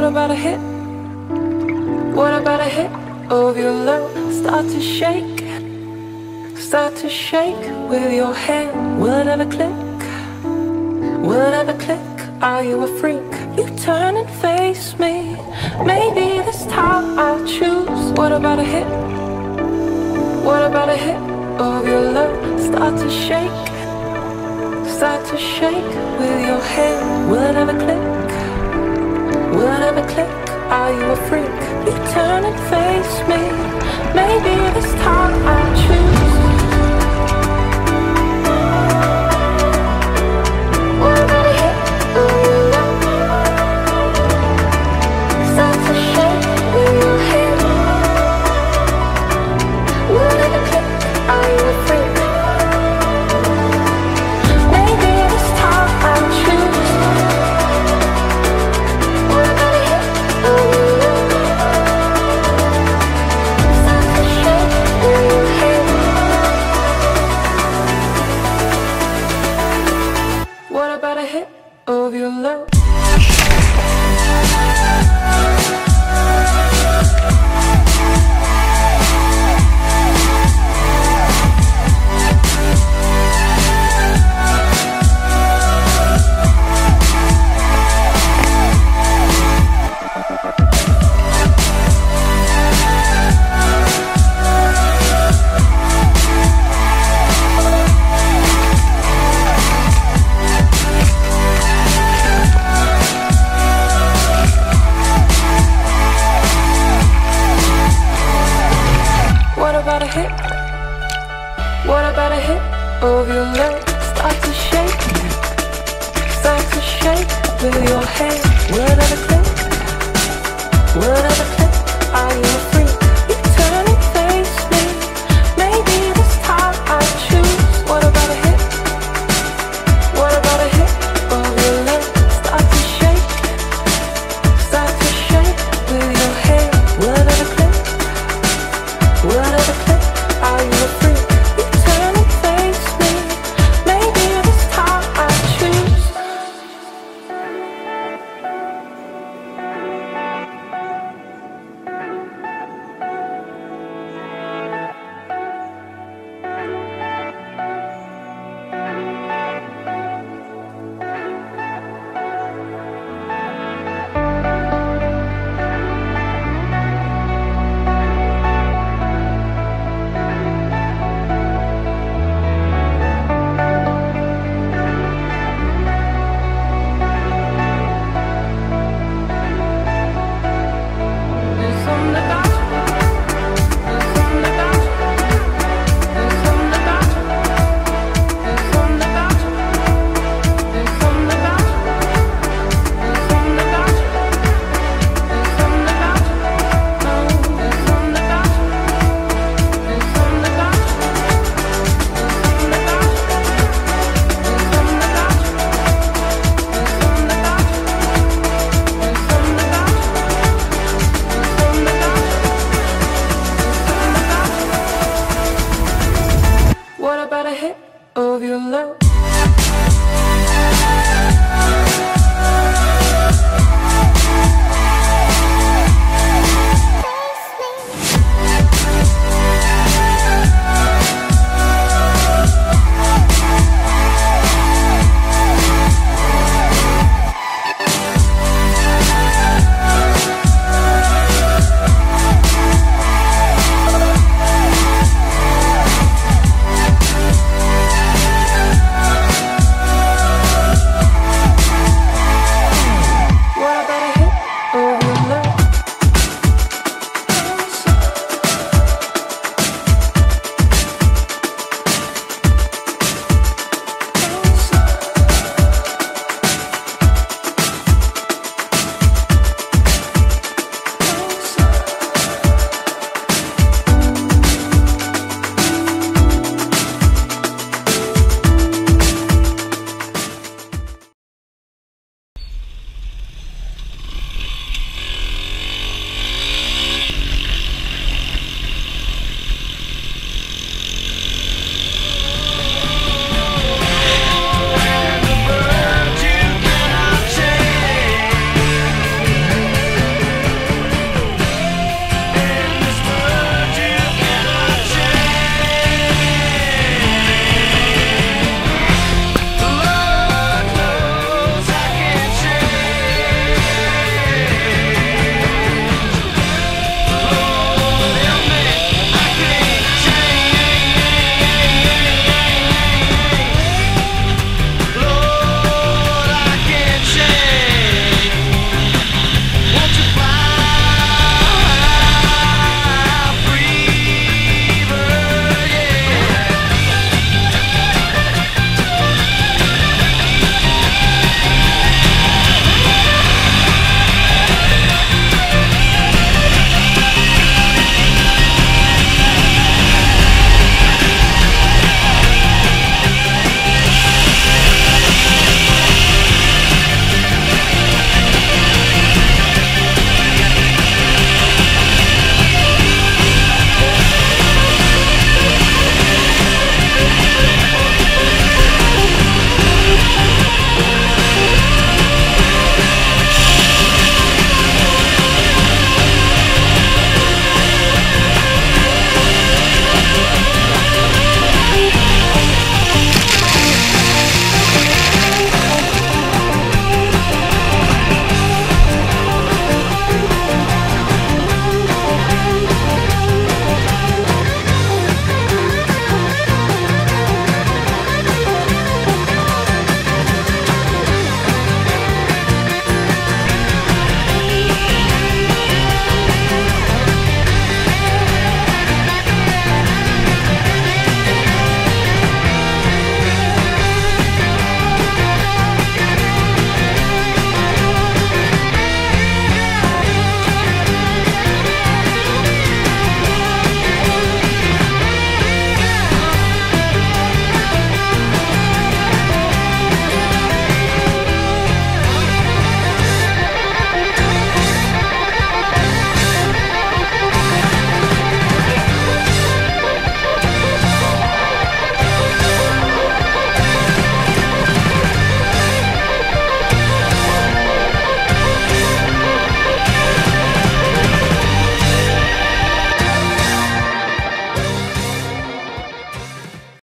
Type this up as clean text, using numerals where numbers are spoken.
about a hit? What about a hit of your love? Start to shake with your hand. Will it ever click? Will it ever click? Are you a freak? You turn and face me. Maybe this time I'll choose. What about a hit? What about a hit of your love? Start to shake with your hand. Will it ever click? Will it ever click? Are you a freak? You turn and face me. Maybe this time I'll choose. What about a hit of your love? Start to shake with your hand. Will it ever click? Are you a freak? Maybe this time I'll choose. What about a hit of your love? Start to shake with your hand. What about a hit of your love? What about a hit? What about a hit of your love? Start to shake with your hand. Will it ever click? Will it ever click? Are you a freak? You turn and face me. Maybe this time I'll choose. What about a hit? What about a hit of your love? Start to shake with your hand. Will it ever click? Will it ever click? Are you a freak? You turn and face me. Maybe this time I'll choose. What about a hit of your love?